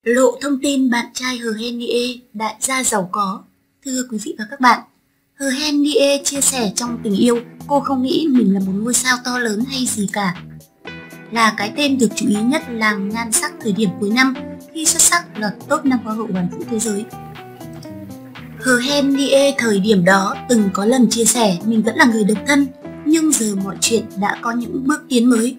Lộ thông tin bạn trai Hờ Hen Nie, đại gia giàu có. Thưa quý vị và các bạn, Hờ Hen Nie chia sẻ trong tình yêu, cô không nghĩ mình là một ngôi sao to lớn hay gì cả. Là cái tên được chú ý nhất làng nhan sắc thời điểm cuối năm khi xuất sắc lọt top 5 Hoa hậu hoàn vũ thế giới. Hờ Hen Nie thời điểm đó từng có lần chia sẻ mình vẫn là người độc thân, nhưng giờ mọi chuyện đã có những bước tiến mới.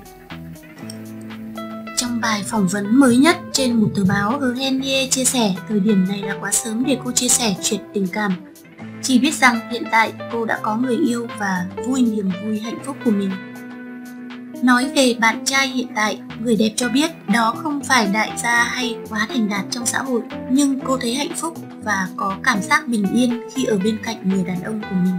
Trong bài phỏng vấn mới nhất trên một tờ báo, Hờ Hen Nie chia sẻ thời điểm này là quá sớm để cô chia sẻ chuyện tình cảm. Chỉ biết rằng hiện tại cô đã có người yêu và vui niềm vui hạnh phúc của mình. Nói về bạn trai hiện tại, người đẹp cho biết đó không phải đại gia hay quá thành đạt trong xã hội, nhưng cô thấy hạnh phúc và có cảm giác bình yên khi ở bên cạnh người đàn ông của mình.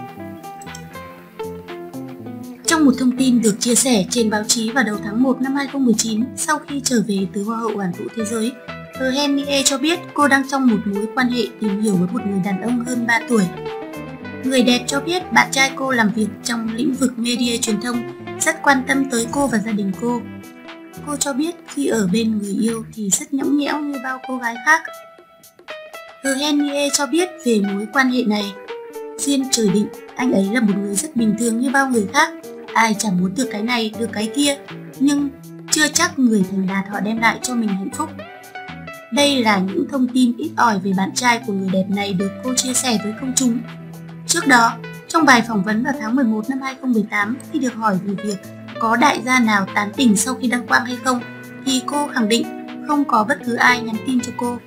Trong một thông tin được chia sẻ trên báo chí vào đầu tháng 1 năm 2019, sau khi trở về từ Hoa hậu hoàn vũ thế giới, Hờ Hen Nie cho biết cô đang trong một mối quan hệ tìm hiểu với một người đàn ông hơn 3 tuổi. Người đẹp cho biết bạn trai cô làm việc trong lĩnh vực media truyền thông, rất quan tâm tới cô và gia đình cô. Cô cho biết khi ở bên người yêu thì rất nhõng nhẽo như bao cô gái khác. Hờ Hen Nie cho biết về mối quan hệ này, duyên trời định, anh ấy là một người rất bình thường như bao người khác. Ai chẳng muốn được cái này, được cái kia, nhưng chưa chắc người thành đạt họ đem lại cho mình hạnh phúc. Đây là những thông tin ít ỏi về bạn trai của người đẹp này được cô chia sẻ với công chúng. Trước đó, trong bài phỏng vấn vào tháng 11 năm 2018, khi được hỏi về việc có đại gia nào tán tỉnh sau khi đăng quang hay không, thì cô khẳng định không có bất cứ ai nhắn tin cho cô.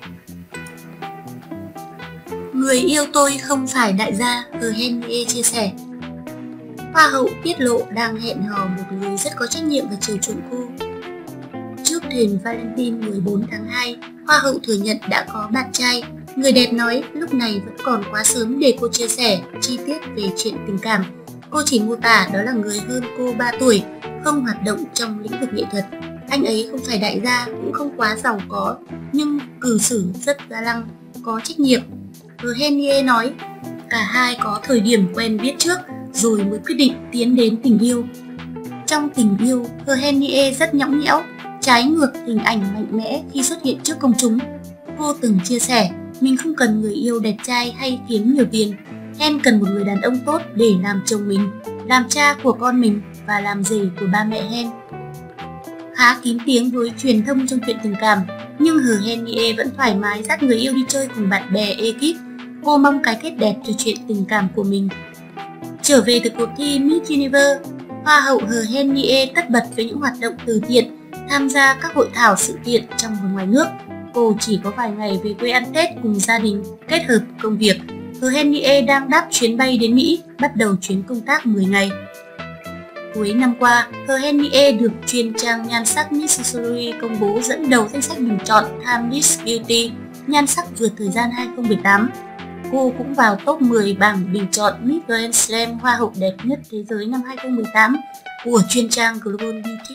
Người yêu tôi không phải đại gia, Hờ Hen Nie chia sẻ. Hoa hậu tiết lộ đang hẹn hò một người rất có trách nhiệm và chiều chuộng cô. Trước thềm Valentine 14 tháng 2, Hoa hậu thừa nhận đã có bạn trai. Người đẹp nói lúc này vẫn còn quá sớm để cô chia sẻ chi tiết về chuyện tình cảm. Cô chỉ mô tả đó là người hơn cô 3 tuổi, không hoạt động trong lĩnh vực nghệ thuật. Anh ấy không phải đại gia, cũng không quá giàu có, nhưng cư xử rất ga lăng, có trách nhiệm. Hờ Hen Nie nói, cả hai có thời điểm quen biết trước rồi mới quyết định tiến đến tình yêu. Trong tình yêu, Hờ Hen Nie rất nhõng nhẽo, trái ngược hình ảnh mạnh mẽ khi xuất hiện trước công chúng. Cô từng chia sẻ, mình không cần người yêu đẹp trai hay kiếm nhiều tiền. Hen cần một người đàn ông tốt để làm chồng mình, làm cha của con mình và làm rể của ba mẹ Hen. Khá kín tiếng với truyền thông trong chuyện tình cảm, nhưng Hờ Hen Nie vẫn thoải mái dắt người yêu đi chơi cùng bạn bè ekip. Cô mong cái kết đẹp cho chuyện tình cảm của mình. Trở về từ cuộc thi Miss Universe, Hoa hậu Hờ Hen Nie tất bật với những hoạt động từ thiện, tham gia các hội thảo sự kiện trong và ngoài nước. Cô chỉ có vài ngày về quê ăn Tết cùng gia đình, kết hợp công việc. Hờ Hen Nie đang đáp chuyến bay đến Mỹ, bắt đầu chuyến công tác 10 ngày. Cuối năm qua, Hờ Hen Nie được chuyên trang nhan sắc Miss Sisori công bố dẫn đầu danh sách bình chọn Time Miss Beauty, nhan sắc vượt thời gian 2018. Cô cũng vào top 10 bảng bình chọn Miss Grand Slam Hoa hậu đẹp nhất thế giới năm 2018 của chuyên trang Global Beauty.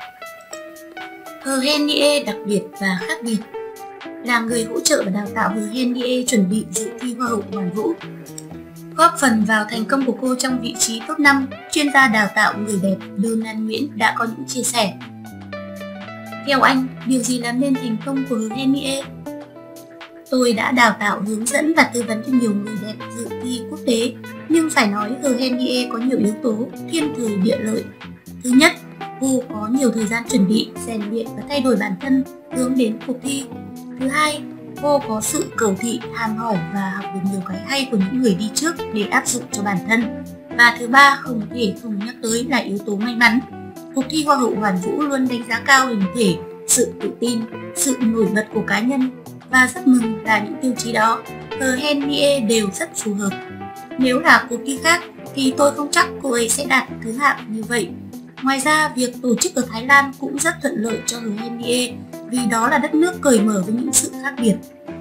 Hờ Hen Nie đặc biệt và khác biệt. Là người hỗ trợ và đào tạo Hờ Hen Nie chuẩn bị dự thi Hoa hậu hoàn vũ. Góp phần vào thành công của cô trong vị trí top 5, chuyên gia đào tạo người đẹp Donald Nguyễn đã có những chia sẻ. Theo anh, điều gì làm nên thành công của Hờ Hen Nie? Tôi đã đào tạo, hướng dẫn và tư vấn cho nhiều người đẹp dự thi quốc tế, nhưng phải nói Hờ Hen Nie có nhiều yếu tố thiên thời địa lợi. Thứ nhất, cô có nhiều thời gian chuẩn bị, rèn luyện và thay đổi bản thân hướng đến cuộc thi. Thứ hai, cô có sự cầu thị, ham hỏi và học được nhiều cái hay của những người đi trước để áp dụng cho bản thân. Và thứ ba, không thể không nhắc tới là yếu tố may mắn. Cuộc thi Hoa hậu hoàn vũ luôn đánh giá cao hình thể, sự tự tin, sự nổi bật của cá nhân, và rất mừng là những tiêu chí đó Hờ Hen Nie đều rất phù hợp. Nếu là cuộc thi khác thì tôi không chắc cô ấy sẽ đạt thứ hạng như vậy. Ngoài ra, việc tổ chức ở Thái Lan cũng rất thuận lợi cho Hờ Hen Nie vì đó là đất nước cởi mở với những sự khác biệt.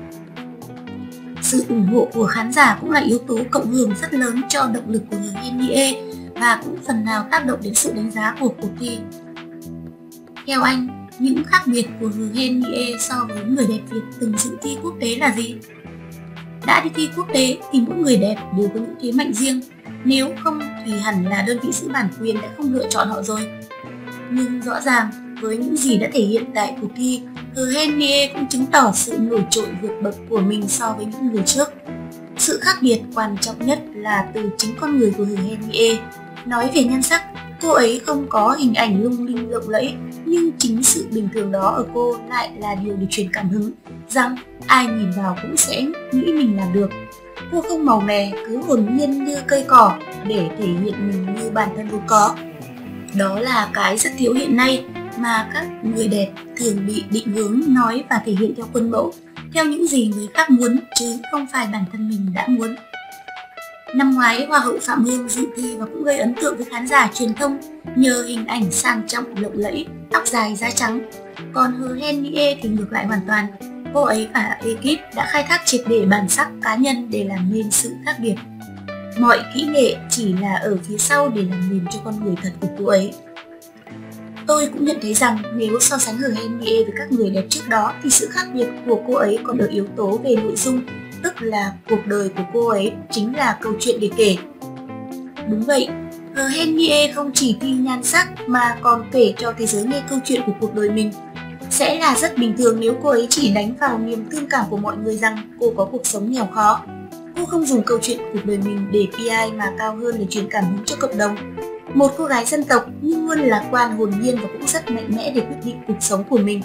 Sự ủng hộ của khán giả cũng là yếu tố cộng hưởng rất lớn cho động lực của Hờ Hen Nie và cũng phần nào tác động đến sự đánh giá của cuộc thi. Theo anh, những khác biệt của Hờ Hen Nie so với người đẹp Việt từng dự thi quốc tế là gì? Đã đi thi quốc tế thì mỗi người đẹp đều có những thế mạnh riêng, nếu không thì hẳn là đơn vị giữ bản quyền đã không lựa chọn họ rồi. Nhưng rõ ràng với những gì đã thể hiện tại cuộc thi, Hờ Henie cũng chứng tỏ sự nổi trội vượt bậc của mình so với những người trước. Sự khác biệt quan trọng nhất là từ chính con người của Hờ Henie. Nói về nhan sắc, cô ấy không có hình ảnh lung linh lộng lẫy, nhưng chính sự bình thường đó ở cô lại là điều để truyền cảm hứng, rằng ai nhìn vào cũng sẽ nghĩ mình làm được. Cô không màu mè, cứ hồn nhiên như cây cỏ để thể hiện mình như bản thân vốn có. Đó là cái rất thiếu hiện nay, mà các người đẹp thường bị định hướng nói và thể hiện theo khuôn mẫu, theo những gì người khác muốn chứ không phải bản thân mình đã muốn. Năm ngoái, Hoa hậu Phạm Hương dự thi và cũng gây ấn tượng với khán giả truyền thông nhờ hình ảnh sang trọng lộng lẫy, tóc dài da trắng. Còn Hờ Henie thì ngược lại hoàn toàn. Cô ấy và ekip đã khai thác triệt để bản sắc cá nhân để làm nên sự khác biệt. Mọi kỹ nghệ chỉ là ở phía sau để làm nền cho con người thật của cô ấy. Tôi cũng nhận thấy rằng nếu so sánh Hờ Henie với các người đẹp trước đó thì sự khác biệt của cô ấy còn ở yếu tố về nội dung, tức là cuộc đời của cô ấy chính là câu chuyện để kể. Đúng vậy, Hờ Henie không chỉ thi nhan sắc mà còn kể cho thế giới nghe câu chuyện của cuộc đời mình. Sẽ là rất bình thường nếu cô ấy chỉ đánh vào niềm thương cảm của mọi người rằng cô có cuộc sống nghèo khó. Cô không dùng câu chuyện cuộc đời mình để PI mà cao hơn để truyền cảm hứng cho cộng đồng. Một cô gái dân tộc nhưng luôn lạc quan, hồn nhiên và cũng rất mạnh mẽ để quyết định cuộc sống của mình.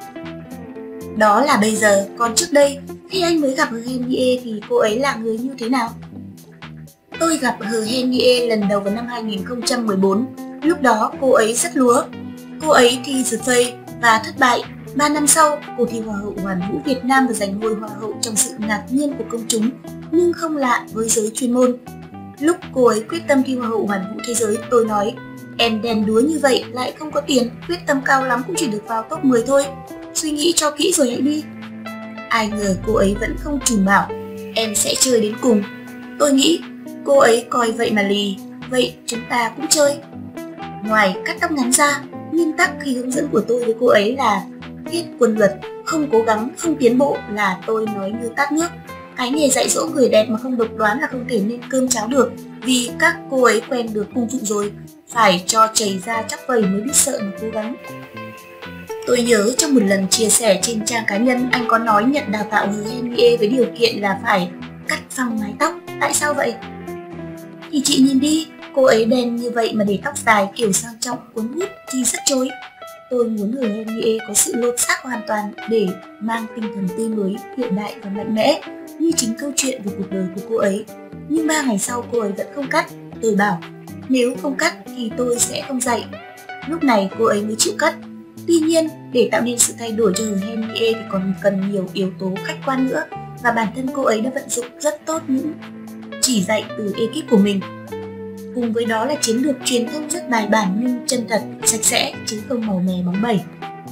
Đó là bây giờ, còn trước đây, khi anh mới gặp Hờ Henie thì cô ấy là người như thế nào? Tôi gặp Hờ Henie lần đầu vào năm 2014, lúc đó cô ấy rất lúa. Cô ấy thi The Face và thất bại. 3 năm sau, cô thi Hoa hậu Hoàn vũ Việt Nam và giành ngôi Hoa hậu trong sự ngạc nhiên của công chúng, nhưng không lạ với giới chuyên môn. Lúc cô ấy quyết tâm thi Hoa hậu Hoàn vũ thế giới, tôi nói, em đèn đúa như vậy lại không có tiền, quyết tâm cao lắm cũng chỉ được vào top 10 thôi. Suy nghĩ cho kỹ rồi hãy đi. Ai ngờ cô ấy vẫn không chùn bảo, em sẽ chơi đến cùng. Tôi nghĩ, cô ấy coi vậy mà lì, vậy chúng ta cũng chơi. Ngoài cắt tóc ngắn ra, nguyên tắc khi hướng dẫn của tôi với cô ấy là thiết quân luật, không cố gắng, không tiến bộ là tôi nói như tát nước. Cái nghề dạy dỗ người đẹp mà không độc đoán là không thể nên cơm cháo được, vì các cô ấy quen được cung phụng rồi, phải cho chảy ra chắc vầy mới biết sợ mà cố gắng. Tôi nhớ trong một lần chia sẻ trên trang cá nhân, anh có nói nhận đào tạo Hờ Henie với điều kiện là phải cắt phăng mái tóc. Tại sao vậy? Thì chị nhìn đi, cô ấy đen như vậy mà để tóc dài kiểu sang trọng cuốn hút thì rất chối. Tôi muốn Hờ Henie có sự lột xác hoàn toàn để mang tinh thần tươi mới, hiện đại và mạnh mẽ như chính câu chuyện về cuộc đời của cô ấy. Nhưng 3 ngày sau cô ấy vẫn không cắt. Tôi bảo, nếu không cắt thì tôi sẽ không dạy. Lúc này cô ấy mới chịu cắt. Tuy nhiên, để tạo nên sự thay đổi cho Hờ Henie thì còn cần nhiều yếu tố khách quan nữa, và bản thân cô ấy đã vận dụng rất tốt những chỉ dạy từ ekip của mình. Cùng với đó là chiến lược truyền thông rất bài bản nhưng chân thật, sạch sẽ chứ không màu mè bóng bẩy.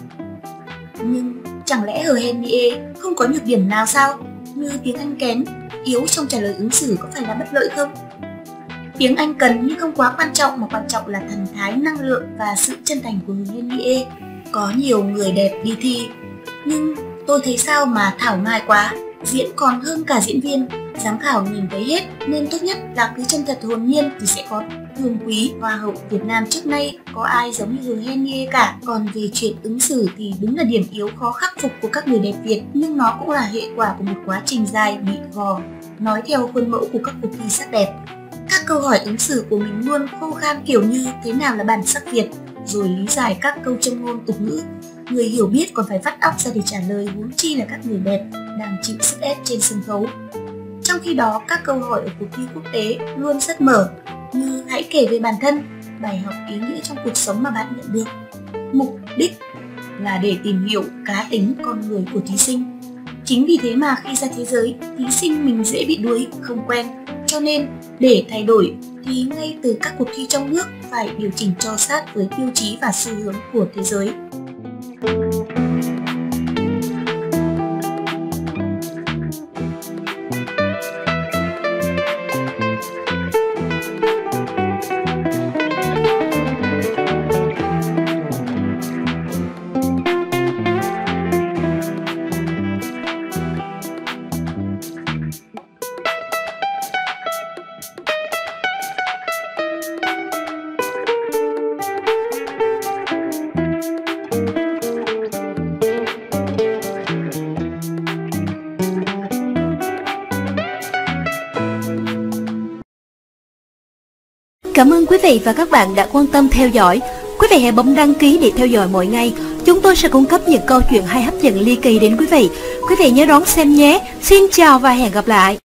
Nhưng chẳng lẽ Hờ Henie không có nhược điểm nào sao? Như tiếng Anh kém, yếu trong trả lời ứng xử có phải là bất lợi không? Tiếng Anh cần nhưng không quá quan trọng, mà quan trọng là thần thái, năng lượng và sự chân thành của Hờ Henie. Có nhiều người đẹp đi thi, nhưng tôi thấy sao mà thảo mai quá, diễn còn hơn cả diễn viên. Giám khảo nhìn thấy hết nên tốt nhất là cứ chân thật hồn nhiên thì sẽ có thương quý. Hoa hậu Việt Nam trước nay có ai giống như Hờ Henie cả. Còn về chuyện ứng xử thì đúng là điểm yếu khó khắc phục của các người đẹp Việt, nhưng nó cũng là hệ quả của một quá trình dài bị gò, nói theo khuôn mẫu của các cuộc thi sắc đẹp. Các câu hỏi ứng xử của mình luôn khô khan kiểu như thế nào là bản sắc Việt, rồi lý giải các câu châm ngôn tục ngữ. Người hiểu biết còn phải vắt óc ra để trả lời, huống chi là các người đẹp đang chịu sức ép trên sân khấu. Trong khi đó, các câu hỏi ở cuộc thi quốc tế luôn rất mở, như hãy kể về bản thân, bài học ý nghĩa trong cuộc sống mà bạn nhận được. Mục đích là để tìm hiểu cá tính con người của thí sinh. Chính vì thế mà khi ra thế giới, thí sinh mình dễ bị đuối, không quen. Cho nên, để thay đổi thì ngay từ các cuộc thi trong nước phải điều chỉnh cho sát với tiêu chí và xu hướng của thế giới. cảm ơn quý vị và các bạn đã quan tâm theo dõi. Quý vị hãy bấm đăng ký để theo dõi mỗi ngày. Chúng tôi sẽ cung cấp những câu chuyện hay hấp dẫn ly kỳ đến quý vị. Quý vị nhớ đón xem nhé. Xin chào và hẹn gặp lại.